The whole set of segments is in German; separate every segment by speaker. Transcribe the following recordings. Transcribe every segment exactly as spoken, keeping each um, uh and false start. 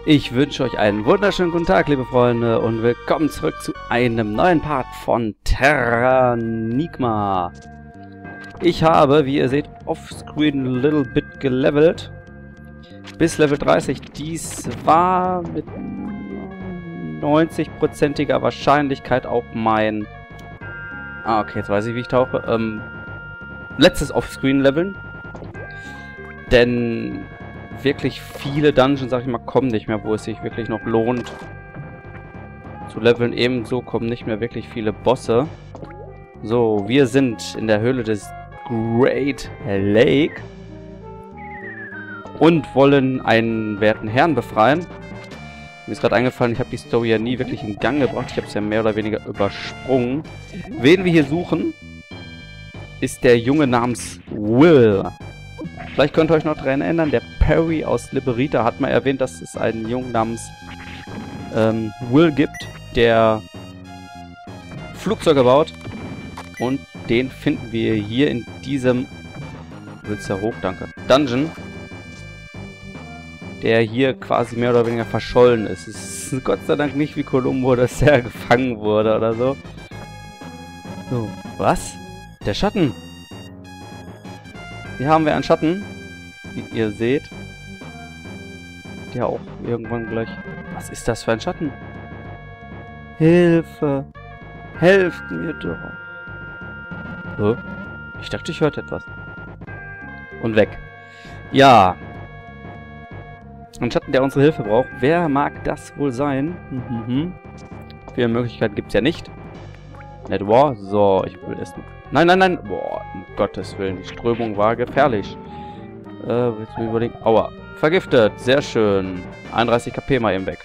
Speaker 1: Ich wünsche euch einen wunderschönen guten Tag, liebe Freunde, und willkommen zurück zu einem neuen Part von Terranigma. Ich habe, wie ihr seht, offscreen ein little bit gelevelt. Bis Level dreißig. Dies war mit neunzig-prozentiger Wahrscheinlichkeit auch mein... Ah, okay, jetzt weiß ich, wie ich tauche. Ähm, letztes Offscreen-Leveln. Denn... wirklich viele Dungeons, sag ich mal, kommen nicht mehr, wo es sich wirklich noch lohnt zu leveln. Ebenso kommen nicht mehr wirklich viele Bosse. So, wir sind in der Höhle des Great Lake und wollen einen werten Herrn befreien. Mir ist gerade eingefallen, ich habe die Story ja nie wirklich in Gang gebracht. Ich habe es ja mehr oder weniger übersprungen. Wen wir hier suchen, ist der Junge namens Will. Vielleicht könnt ihr euch noch daran erinnern, der Perry aus Liberita hat mal erwähnt, dass es einen Jungen namens ähm, Will gibt, der Flugzeuge baut. Und den finden wir hier in diesem... Willst du ja hoch? Danke. Dungeon. Der hier quasi mehr oder weniger verschollen ist. Es ist Gott sei Dank nicht wie Columbo, dass er gefangen wurde oder so. So, was? Der Schatten. Hier haben wir einen Schatten, wie ihr seht. Der auch irgendwann gleich... Was ist das für ein Schatten? Hilfe! Helft mir doch! Oh, ich dachte, ich hörte etwas. Und weg. Ja. Ein Schatten, der unsere Hilfe braucht. Wer mag das wohl sein? Mhm. Viele Möglichkeiten gibt es ja nicht. Net War. So, ich will erstmal... Nein, nein, nein. Boah, um Gottes Willen. Die Strömung war gefährlich. Äh, willst du mir überlegen? Aua. Vergiftet. Sehr schön. einunddreißig KP mal eben weg.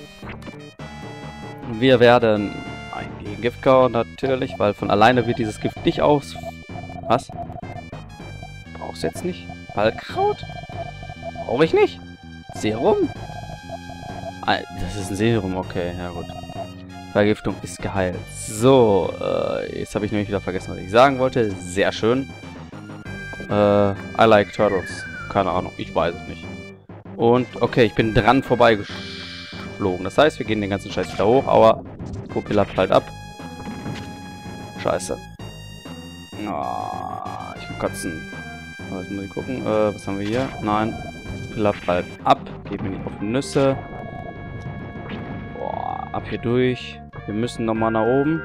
Speaker 1: Wir werden ein Gegengift kauen, natürlich, weil von alleine wird dieses Gift nicht aus... Was? Brauchst du jetzt nicht? Ballkraut? Brauche ich nicht? Serum? Ah, das ist ein Serum, okay. Ja, gut. Vergiftung ist geheilt. So, äh, jetzt habe ich nämlich wieder vergessen, was ich sagen wollte. Sehr schön. Äh, I like turtles. Keine Ahnung, ich weiß es nicht. Und, okay, ich bin dran vorbeigeflogen. Das heißt, wir gehen den ganzen Scheiß wieder hoch, aber Pupilla prallt ab. Scheiße. Oh, ich kann kotzen. Was muss ich gucken? Äh, was haben wir hier? Nein. Pupilla prallt ab. Geht mir nicht auf die Nüsse. Boah, ab hier durch. Wir müssen nochmal nach oben.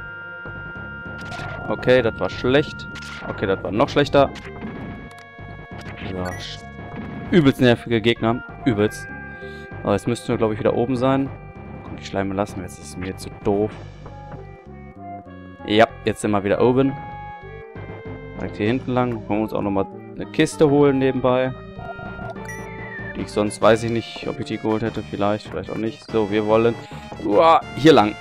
Speaker 1: Okay, das war schlecht. Okay, das war noch schlechter. So. Übelst nervige Gegner. Übelst. Aber jetzt müssten wir, glaube ich, wieder oben sein. Komm, die Schleime lassen wir. Jetzt ist es mir zu doof. Ja, jetzt sind wir wieder oben. Direkt hier hinten lang. Wollen wir uns auch nochmal eine Kiste holen nebenbei. Die ich sonst weiß ich nicht, ob ich die geholt hätte. Vielleicht, vielleicht auch nicht. So, wir wollen... Uah, hier lang.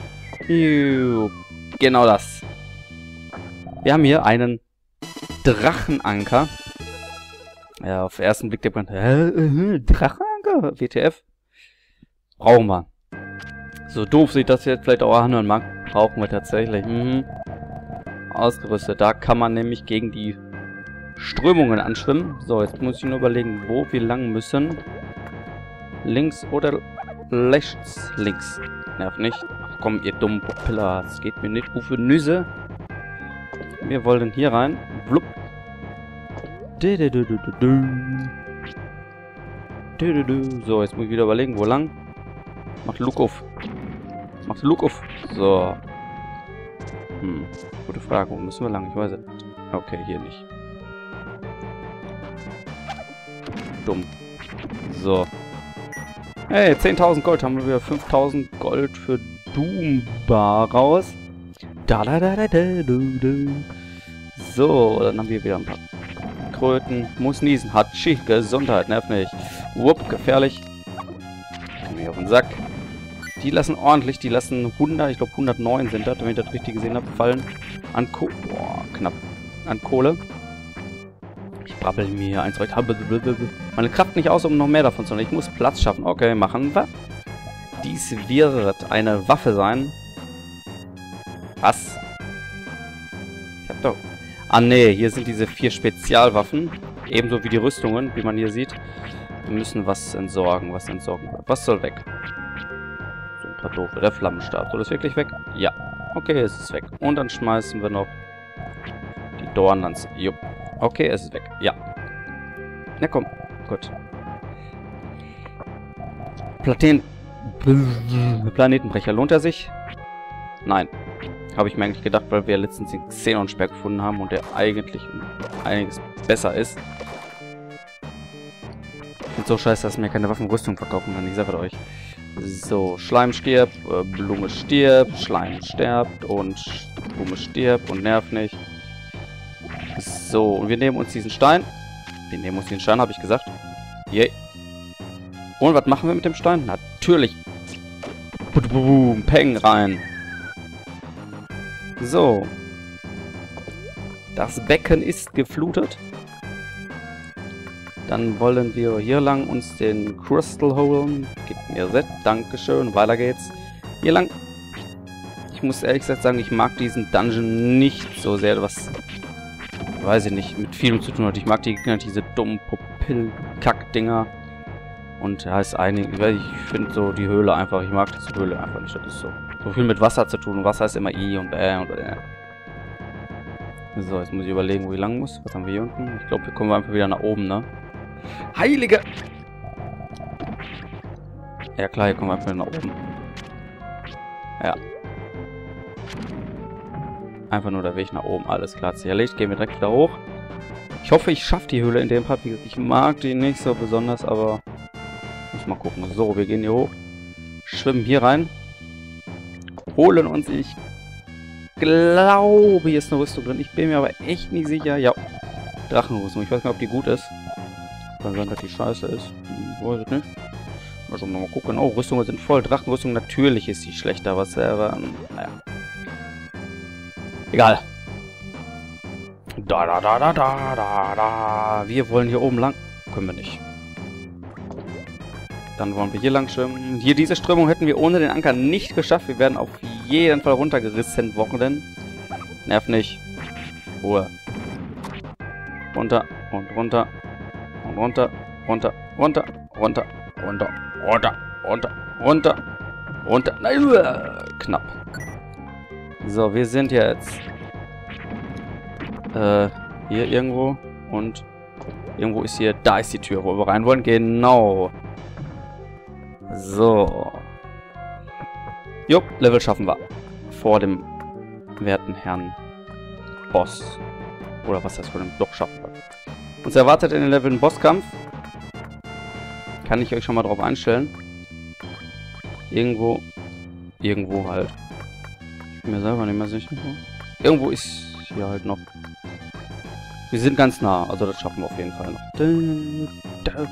Speaker 1: Genau das. Wir haben hier einen Drachenanker. Ja, auf den ersten Blick denkt man, hä, äh, Drachenanker? W T F? Brauchen wir. So doof sich das jetzt vielleicht auch anhören mag, brauchen wir tatsächlich. Mhm. Ausgerüstet. Da kann man nämlich gegen die Strömungen anschwimmen. So, jetzt muss ich nur überlegen, wo wir lang müssen. Links oder rechts? Links. Nerv nicht. Ach komm, ihr dummen Pupilla. Das geht mir nicht. Rufe Nüsse. Wir wollen hier rein. Blub. So, jetzt muss ich wieder überlegen, wo lang. Macht Luke auf. Macht Luke auf. So. Hm. Gute Frage. Wo müssen wir lang? Ich weiß es. Okay, hier nicht. Dumm. So. Hey, zehntausend Gold. Haben wir wieder fünftausend Gold für Doombar raus. Da da da da da du, du. So, dann haben wir wieder ein paar Kröten. Muss niesen. Hatschi. Gesundheit. Nervt nicht. Wupp. Gefährlich. Komm hier auf den Sack. Die lassen ordentlich. Die lassen hundert. Ich glaube hundertneun sind das, wenn ich das richtig gesehen habe. Fallen an Kohle. Boah, knapp. An Kohle. Ich brabbel mir hier eins recht. Meine Kraft nicht aus, um noch mehr davon zu nehmen. Ich muss Platz schaffen. Okay, machen wir. Dies wird eine Waffe sein. Was? Ich hab doch... Ah, nee. Hier sind diese vier Spezialwaffen. Ebenso wie die Rüstungen, wie man hier sieht. Wir müssen was entsorgen, was entsorgen wird. Was soll weg? So ein paar doofe. Der Flammenstab. Soll das wirklich weg? Ja. Okay, es ist weg. Und dann schmeißen wir noch die Dornlanze. Jupp. Okay, es ist weg. Ja. Na komm. Gut. Platin... Planetenbrecher. Lohnt er sich? Nein. Habe ich mir eigentlich gedacht, weil wir letztens den Xenonsperr gefunden haben und der eigentlich einiges besser ist. Ich finde so scheiße, dass mir keine Waffenrüstung verkaufen kann. Ich sage euch. So, Schleim stirbt, äh, Blume stirbt, Schleim stirbt und Blume stirbt und nervt nicht. So, und wir nehmen uns diesen Stein. Wir nehmen uns den Stein, habe ich gesagt. Yay. Und was machen wir mit dem Stein? Natürlich. Boom, Peng rein. So. Das Becken ist geflutet. Dann wollen wir hier lang uns den Crystal holen. Gib mir Set. Dankeschön. Weiter geht's. Hier lang. Ich muss ehrlich gesagt sagen, ich mag diesen Dungeon nicht so sehr, was, weiß ich nicht, mit vielem zu tun hat. Ich mag die, diese dummen Pupil-Kack-Dinger. Und ja, ist einig, ich finde so die Höhle einfach, ich mag diese Höhle einfach nicht. Das ist so, so viel mit Wasser zu tun. Und Wasser ist immer I und Ä und Ä. So, jetzt muss ich überlegen, wo ich lang muss. Was haben wir hier unten? Ich glaube, wir kommen einfach wieder nach oben, ne? Heilige! Ja klar, hier kommen wir einfach wieder nach oben. Ja. Einfach nur der Weg nach oben. Alles klar, sicherlich. Gehen wir direkt wieder hoch. Ich hoffe, ich schaffe die Höhle in dem Part. Wie gesagt, ich mag die nicht so besonders, aber... Muss mal gucken. So, wir gehen hier hoch. Schwimmen hier rein. Holen uns, ich glaube, hier ist eine Rüstung drin. Ich bin mir aber echt nicht sicher. Ja, Drachenrüstung. Ich weiß nicht, ob die gut ist. Kann sein, dass die scheiße ist. Hm, weiß ich nicht. Also mal gucken. Oh, Rüstungen sind voll. Drachenrüstung, natürlich ist die schlechter. Was wäre... Naja. Egal. Da, da, da, da, da, da, da. Wir wollen hier oben lang. Können wir nicht. Dann wollen wir hier lang schwimmen. Hier, diese Strömung hätten wir ohne den Anker nicht geschafft. Wir werden auf jeden Fall runtergerissen, Wochenenden. Nerv nicht. Ruhe. Runter und runter. Und runter, runter, runter, runter, runter, runter, runter, runter, runter. Nein, uh, knapp. So, wir sind jetzt äh, hier irgendwo. Und irgendwo ist hier, da ist die Tür, wo wir rein wollen. Genau. So. Jupp, Level schaffen wir. Vor dem werten Herrn Boss. Oder was heißt vor dem? Doch, schaffen wir. Uns erwartet in den Level ein Bosskampf. Kann ich euch schon mal drauf einstellen. Irgendwo. Irgendwo halt. Ich bin mir selber nicht mehr sicher. Irgendwo ist hier halt noch. Wir sind ganz nah, also das schaffen wir auf jeden Fall noch.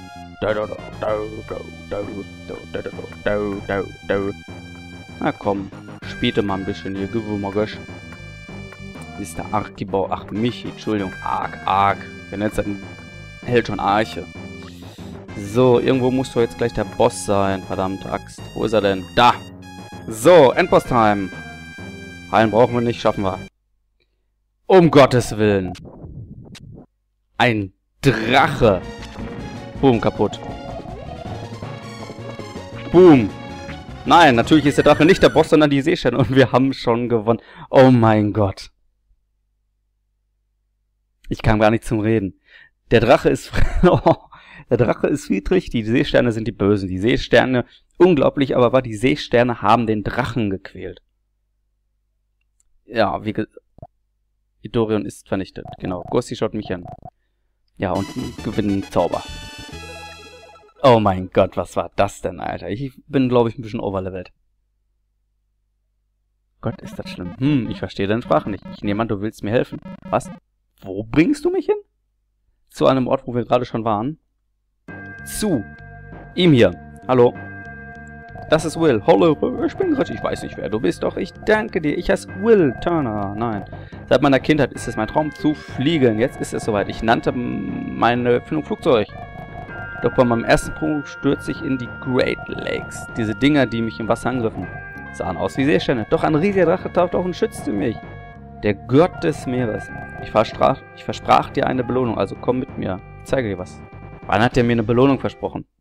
Speaker 1: Na komm, spiele mal ein bisschen hier, Gewürmergösch. Mister Archibau, ach Michi, Entschuldigung, arg, arg. Wer nennt das denn? Hält schon Arche. So, irgendwo muss doch jetzt gleich der Boss sein, verdammte Axt. Wo ist er denn? Da! So, Endboss-Time. Heilen brauchen wir nicht, schaffen wir. Um Gottes Willen. Ein Drache. Boom, kaputt. Boom. Nein, natürlich ist der Drache nicht der Boss, sondern die Seesterne. Und wir haben schon gewonnen. Oh mein Gott. Ich kam gar nicht zum Reden. Der Drache ist... der Drache ist friedlich, die Seesterne sind die Bösen. Die Seesterne, unglaublich, aber war die Seesterne haben den Drachen gequält. Ja, wie gesagt... Idorion ist vernichtet. Genau, Gossi schaut mich an. Ja, und gewinnen Zauber. Oh mein Gott, was war das denn, Alter? Ich bin, glaube ich, ein bisschen overlevelt. Gott, ist das schlimm. Hm, ich verstehe deine Sprache nicht. Ich nehme an, du willst mir helfen. Was? Wo bringst du mich hin? Zu einem Ort, wo wir gerade schon waren. Zu ihm hier. Hallo. Das ist Will. Hallo, ich bin gerade... Ich weiß nicht, wer du bist, doch ich danke dir. Ich heiße Will Turner. Nein. Seit meiner Kindheit ist es mein Traum zu fliegen. Jetzt ist es soweit. Ich nannte meine Erfindung Flugzeug. Doch bei meinem ersten Sprung stürzte ich in die Great Lakes. Diese Dinger, die mich im Wasser angriffen, sahen aus wie Seesterne. Doch ein riesiger Drache tauchte auf und schützte mich. Der Gott des Meeres. Ich versprach, ich versprach dir eine Belohnung, also komm mit mir. Ich zeige dir was. Wann hat er mir eine Belohnung versprochen?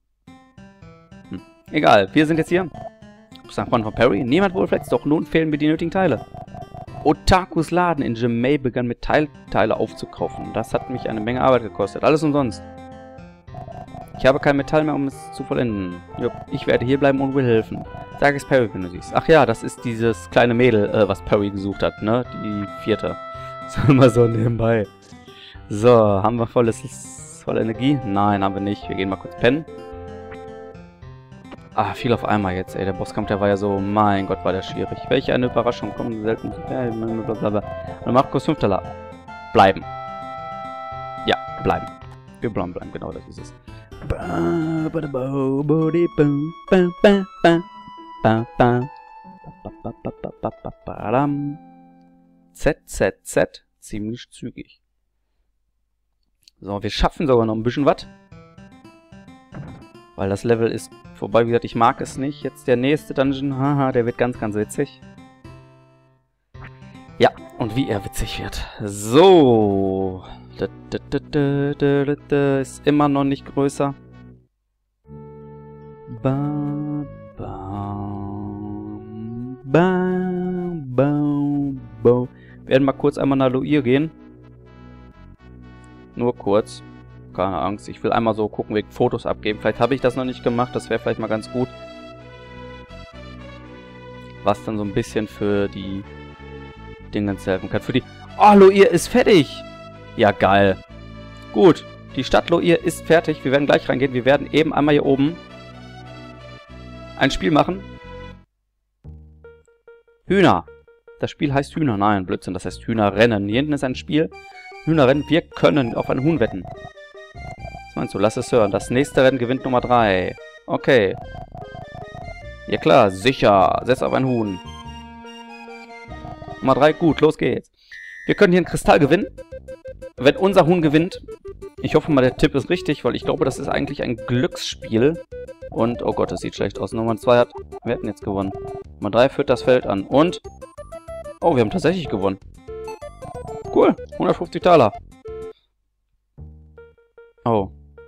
Speaker 1: Egal, wir sind jetzt hier. Sankt Juan von Perry. Niemand wohl fletzt, doch nun fehlen mir die nötigen Teile. Otakus Laden in Jemay begann Metallteile aufzukaufen. Das hat mich eine Menge Arbeit gekostet. Alles umsonst. Ich habe kein Metall mehr, um es zu vollenden. Jupp, ich werde hier bleiben und will helfen. Sag es Perry, wenn du siehst. Ach ja, das ist dieses kleine Mädel, äh, was Perry gesucht hat, ne? Die vierte. So, mal so nebenbei. So, haben wir volles, volle Energie? Nein, haben wir nicht. Wir gehen mal kurz pennen. Ah, viel auf einmal jetzt, ey. Der Bosskampf, der war ja so, mein Gott, war der schwierig. Welche eine Überraschung, kommen selten. Blablabla. Und Markus fünf Dollar. Bleiben. Ja, bleiben. Wir bleiben, bleiben, genau, das ist es. Z, Z, Z. Ziemlich zügig. So, wir schaffen sogar noch ein bisschen was. Weil das Level ist vorbei. Wie gesagt, ich mag es nicht. Jetzt der nächste Dungeon. Haha, der wird ganz, ganz witzig. Ja, und wie er witzig wird. So. Ist immer noch nicht größer. Bam, bam, bam, bam, bam. Wir werden mal kurz einmal nach Loir gehen. Nur kurz. Keine Angst. Ich will einmal so gucken, wegen Fotos abgeben. Vielleicht habe ich das noch nicht gemacht. Das wäre vielleicht mal ganz gut. Was dann so ein bisschen für die Dingens helfen kann. Für die... Oh, Loir ist fertig! Ja, geil. Gut. Die Stadt Loir ist fertig. Wir werden gleich reingehen. Wir werden eben einmal hier oben ein Spiel machen. Hühner. Das Spiel heißt Hühner. Nein, Blödsinn. Das heißt Hühnerrennen. Hier hinten ist ein Spiel. Hühnerrennen. Wir können auf ein Huhn wetten. Was meinst du? Lass es hören. Das nächste Rennen gewinnt Nummer drei. Okay. Ja klar, sicher. Setz auf ein Huhn. Nummer drei. Gut, los geht's. Wir können hier einen Kristall gewinnen. Wenn unser Huhn gewinnt. Ich hoffe mal, der Tipp ist richtig, weil ich glaube, das ist eigentlich ein Glücksspiel. Und, oh Gott, das sieht schlecht aus. Nummer zwei hat... Wir hätten jetzt gewonnen. Nummer drei führt das Feld an. Und... Oh, wir haben tatsächlich gewonnen. Cool. hundertfünfzig Taler. Oh.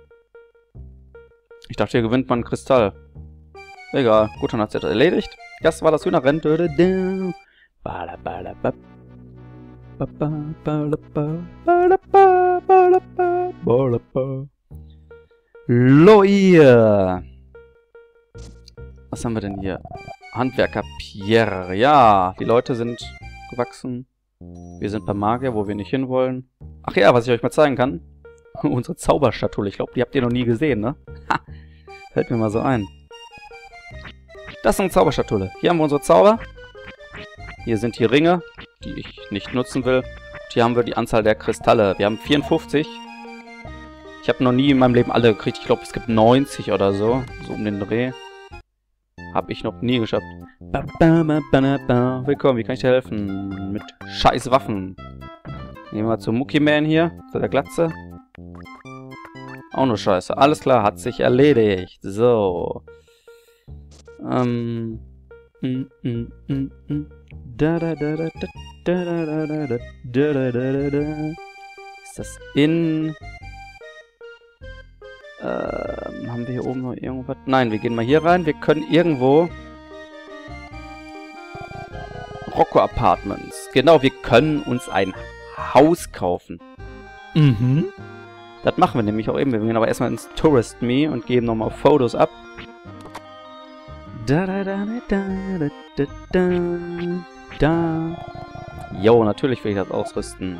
Speaker 1: Ich dachte, hier gewinnt man einen Kristall. Egal. Gut, dann hat es jetzt erledigt. Das war das Hühnerrennen. Loir. Was haben wir denn hier? Handwerker Pierre. Ja, die Leute sind gewachsen. Wir sind beim Magier, wo wir nicht hinwollen. Ach ja, was ich euch mal zeigen kann. Unsere Zauberschatulle. Ich glaube, die habt ihr noch nie gesehen, ne? Ha! Fällt mir mal so ein. Das ist eine Zauberschatulle. Hier haben wir unsere Zauber. Hier sind die Ringe, die ich nicht nutzen will. Und hier haben wir die Anzahl der Kristalle. Wir haben vierundfünfzig. Ich habe noch nie in meinem Leben alle gekriegt. Ich glaube, es gibt neunzig oder so. So um den Dreh. Habe ich noch nie geschafft. Willkommen, wie kann ich dir helfen? Mit scheiß Waffen. Gehen wir mal zum Mucki Man hier. Zu der Glatze. Auch nur Scheiße. Alles klar, hat sich erledigt. So. Ähm. Mm, mm, mm, mm. Da, da, da, da, da, da, da, da, da, da, da, da. Ist das in... Ähm, haben wir hier oben noch irgendwas? Nein, wir gehen mal hier rein. Wir können irgendwo... Rocco Apartments. Genau, wir können uns ein Haus kaufen. Mhm. Das machen wir nämlich auch eben. Wir gehen aber erstmal ins Tourist Me und geben nochmal Fotos ab. Da, da, da, da, da, da, da, da. Jo, natürlich will ich das ausrüsten.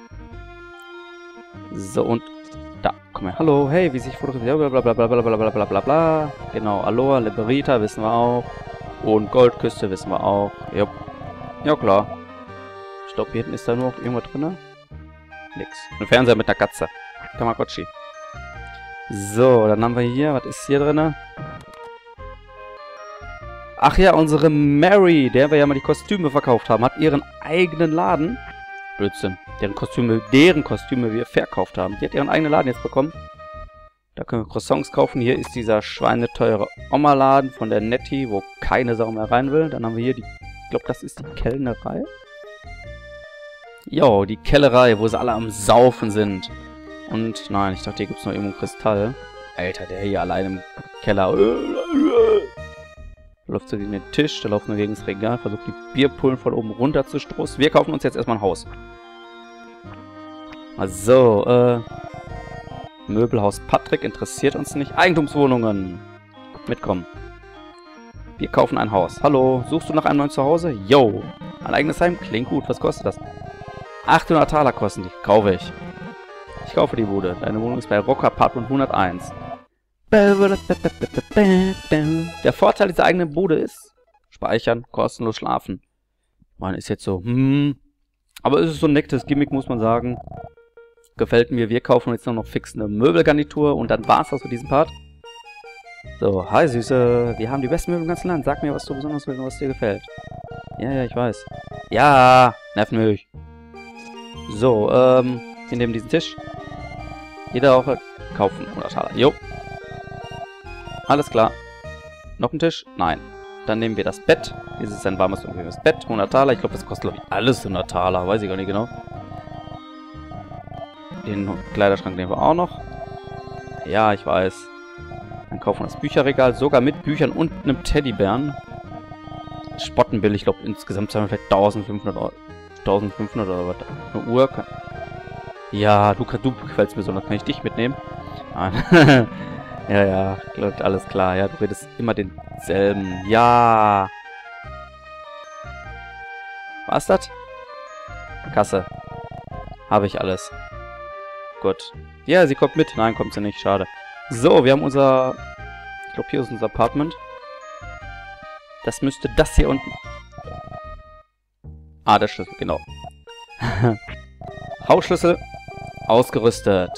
Speaker 1: So, und da, komm her. Hallo, hey, wie sich fotografiert. Blablabla. Bla. Genau, Aloha, Liberita wissen wir auch. Und Goldküste wissen wir auch. Jupp. Ja, klar. Ich glaube, hier hinten ist da nur noch irgendwas drin. Nix. Ein Fernseher mit einer Katze. Tamagotchi. So, dann haben wir hier, was ist hier drin? Ach ja, unsere Mary, der wir ja mal die Kostüme verkauft haben, hat ihren eigenen Laden. Blödsinn. Deren Kostüme, deren Kostüme wir verkauft haben. Die hat ihren eigenen Laden jetzt bekommen. Da können wir Croissants kaufen. Hier ist dieser schweineteure Oma-Laden von der Nettie, wo keine Sau mehr rein will. Dann haben wir hier die, ich glaube, das ist die Kellnerei. Jo, die Kellerei, wo sie alle am Saufen sind. Und, nein, ich dachte, hier gibt es noch irgendwo einen Kristall. Alter, der hier allein im Keller. Da läuft sie gegen den Tisch, da laufen wir gegen das Regal, versucht die Bierpullen von oben runter zu stoßen. Wir kaufen uns jetzt erstmal ein Haus. Also, äh... Möbelhaus Patrick interessiert uns nicht. Eigentumswohnungen. Mitkommen. Wir kaufen ein Haus. Hallo, suchst du nach einem neuen Zuhause? Yo. Ein eigenes Heim? Klingt gut. Was kostet das? achthundert Taler kosten die. Kaufe ich. Ich kaufe die Bude. Deine Wohnung ist bei Rock Apartment hunderteins. Der Vorteil dieser eigenen Bude ist, speichern, kostenlos schlafen. Man ist jetzt so, hm. Aber es ist so ein nettes Gimmick, muss man sagen. Gefällt mir. Wir kaufen jetzt nur noch fix eine Möbelgarnitur und dann war's das für diesen Part. So, hi Süße. Wir haben die besten Möbel im ganzen Land. Sag mir, was du besonders willst und was dir gefällt. Ja, ja, ich weiß. Ja, nervt mich. So, ähm, wir nehmen diesen Tisch. Jeder auch kaufen. hundert Taler. Jo. Alles klar. Noch ein Tisch? Nein. Dann nehmen wir das Bett. Dieses ist ein warmes und bequemes Bett. hundert Taler. Ich glaube, das kostet, glaube ich, alles hundert Taler. Weiß ich gar nicht genau. Den Kleiderschrank nehmen wir auch noch. Ja, ich weiß. Dann kaufen wir das Bücherregal. Sogar mit Büchern und einem Teddybären. Spottenbillig. Ich glaube, insgesamt zahlen wir vielleicht eintausendfünfhundert Euro. eintausendfünfhundert oder was? Eine Uhr? Ja, du, du gefällst mir so. Dann kann ich dich mitnehmen. Nein. Ja, ja, klar, alles klar. Ja, du redest immer denselben. Ja. Was ist das? Kasse. Habe ich alles. Gut. Ja, sie kommt mit. Nein, kommt sie nicht. Schade. So, wir haben unser... Ich glaube, hier ist unser Apartment. Das müsste das hier unten... Ah, der Schlüssel, genau. Hausschlüssel. Ausgerüstet.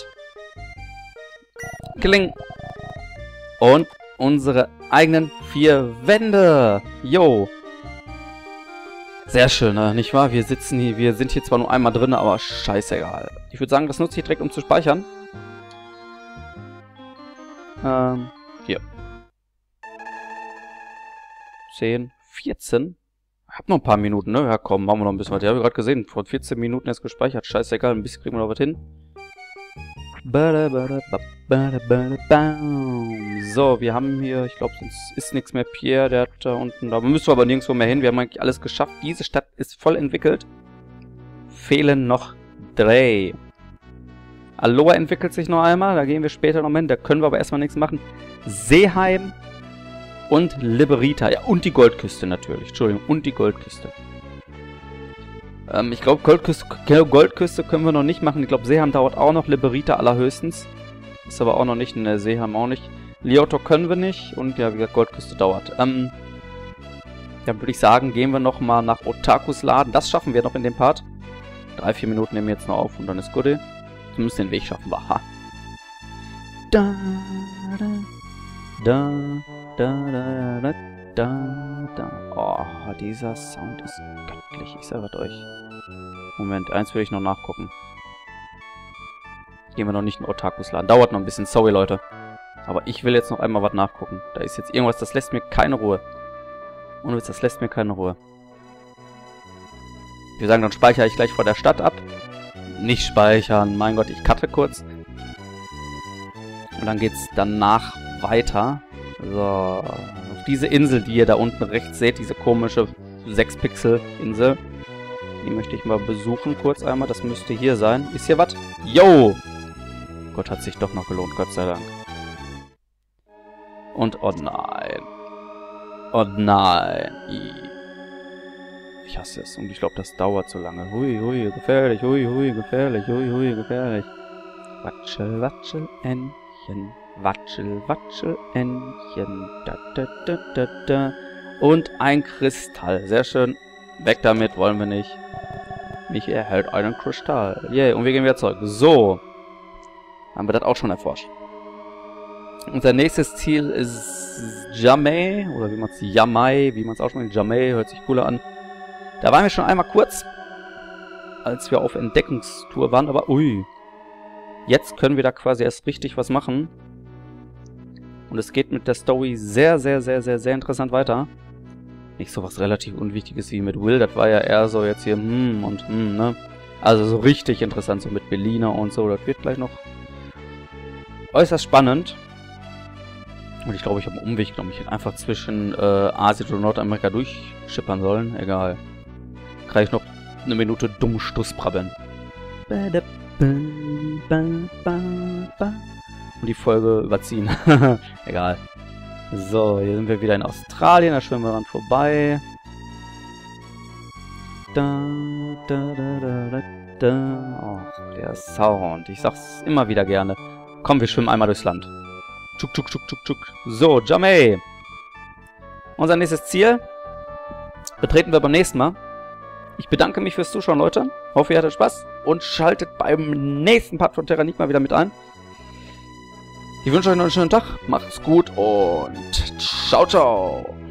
Speaker 1: Kling. Und unsere eigenen vier Wände. Jo. Sehr schön, ne? Nicht wahr? Wir sitzen hier, wir sind hier zwar nur einmal drin, aber scheißegal. Ich würde sagen, das nutze ich direkt, um zu speichern. Ähm, hier. zehn, vierzehn. Hab noch ein paar Minuten, ne? Ja, komm, machen wir noch ein bisschen weiter. Ich habe gerade gesehen, vor vierzehn Minuten erst gespeichert. Scheißegal, ein bisschen kriegen wir noch was hin. So, wir haben hier, ich glaube, sonst ist nichts mehr. Pierre, der hat da unten, da müssen wir aber nirgendwo mehr hin. Wir haben eigentlich alles geschafft. Diese Stadt ist voll entwickelt. Fehlen noch drei. Aloha entwickelt sich noch einmal, da gehen wir später noch hin. Da können wir aber erstmal nichts machen. Seeheim und Liberita. Ja, und die Goldküste natürlich. Entschuldigung, und die Goldküste. Ähm, ich glaube, Goldküste, Goldküste können wir noch nicht machen. Ich glaube, Seeheim dauert auch noch. Liberita allerhöchstens. Ist aber auch noch nicht. In der Seeheim auch nicht. Lioto können wir nicht. Und ja, wie gesagt, Goldküste dauert. Ähm, dann würde ich sagen, gehen wir nochmal nach Otakus Laden. Das schaffen wir noch in dem Part. Drei, vier Minuten nehmen wir jetzt noch auf und dann ist gut. Zumindest den Weg schaffen wir. Ha. Da, da, da, da, da, da, da. Oh, dieser Sound ist göttlich. Ich sage euch. Moment, eins will ich noch nachgucken. Gehen wir noch nicht in Otakus Laden. Dauert noch ein bisschen. Sorry, Leute. Aber ich will jetzt noch einmal was nachgucken. Da ist jetzt irgendwas, das lässt mir keine Ruhe. Ohne Witz, das lässt mir keine Ruhe. Wir sagen, dann speichere ich gleich vor der Stadt ab. Nicht speichern. Mein Gott, ich cutte kurz. Und dann geht's danach weiter. So. Auf diese Insel, die ihr da unten rechts seht, diese komische sechs Pixel Insel. Die möchte ich mal besuchen kurz einmal. Das müsste hier sein. Ist hier was? Yo! Gott, hat sich doch noch gelohnt, Gott sei Dank. Und oh nein. Oh nein. Ich hasse es. Und ich glaube, das dauert so lange. Hui, hui, gefährlich. Hui, hui, gefährlich. Hui, hui, gefährlich. Watschel, watschel, Entchen. Watschel, watschel, Entchen. Da, da, da, da, da. Und ein Kristall. Sehr schön. Weg damit, wollen wir nicht. Mich erhält einen Kristall. Yay, und wir gehen wieder zurück. So. Haben wir das auch schon erforscht. Unser nächstes Ziel ist Jamai. Oder wie man es Jamai, wie man es ausspricht. Jamai, hört sich cooler an. Da waren wir schon einmal kurz, als wir auf Entdeckungstour waren. Aber ui. Jetzt können wir da quasi erst richtig was machen. Und es geht mit der Story sehr, sehr, sehr, sehr, sehr interessant weiter. Nicht so was relativ Unwichtiges wie mit Will. Das war ja eher so jetzt hier, hm und hm, ne? Also so richtig interessant, so mit Belina und so. Das wird gleich noch äußerst spannend. Und ich glaube, ich habe einen Umweg genommen. Ich hätte einfach zwischen äh, Asien und Nordamerika durchschippern sollen. Egal. Kann ich noch eine Minute dumm Stuss brabbeln. Und die Folge überziehen. Egal. So, hier sind wir wieder in Australien. Da schwimmen wir dran vorbei. Da, da, da, da, da, da. Oh, der Sound. Ich sag's immer wieder gerne. Komm, wir schwimmen einmal durchs Land. Tschuk, tschuk, tschuk, tschuk, tschuk. So, Jamay. Unser nächstes Ziel betreten wir beim nächsten Mal. Ich bedanke mich fürs Zuschauen, Leute. Hoffe, ihr hattet Spaß. Und schaltet beim nächsten Part von Terranigma wieder mit ein. Ich wünsche euch noch einen schönen Tag. Macht's gut und ciao, ciao.